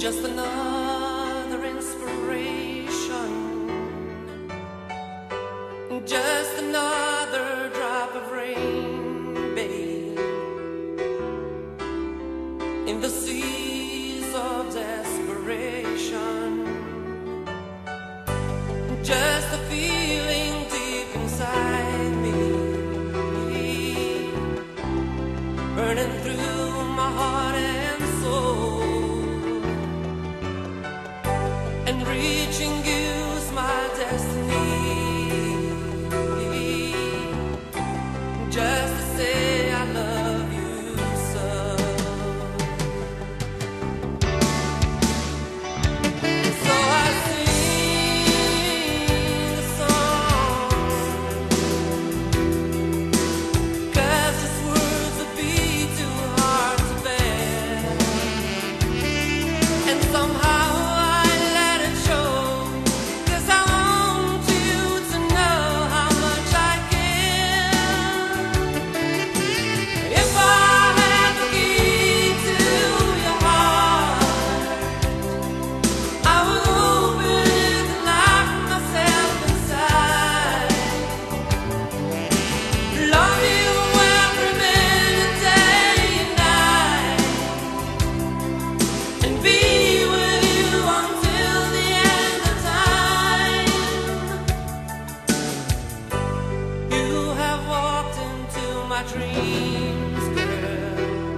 just another inspiration, just another drop of rain, babe, in the seas of desperation, just a feeling deep inside me, burning through my heart and soul, and reaching you's my destiny, just to say I love you so. So I sing a song, 'cause these words would be too hard to bear, and somehow my dreams, girl,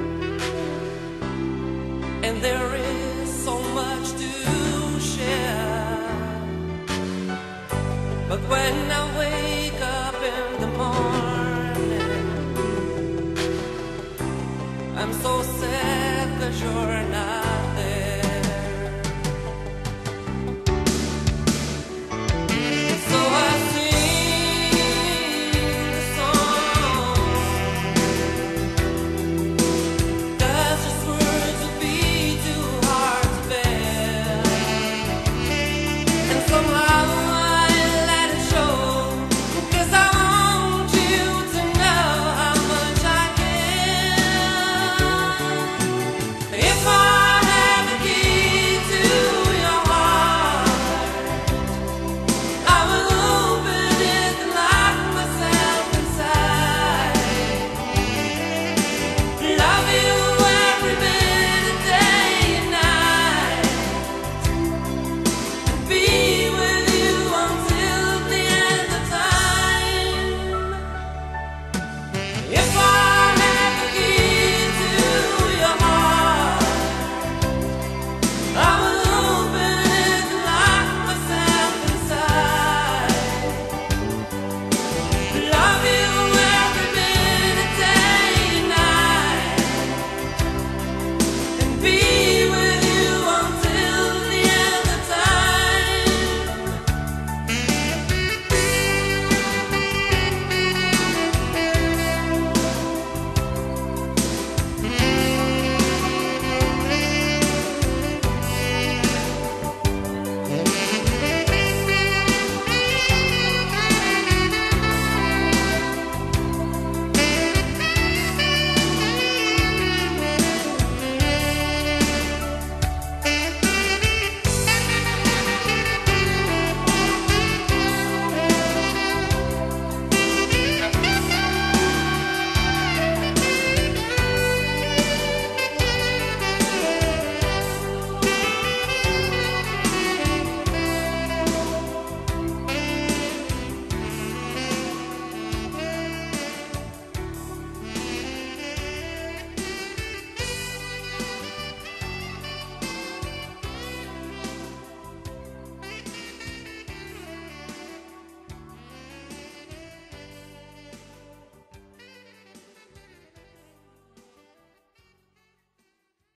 and there is so much to share, but when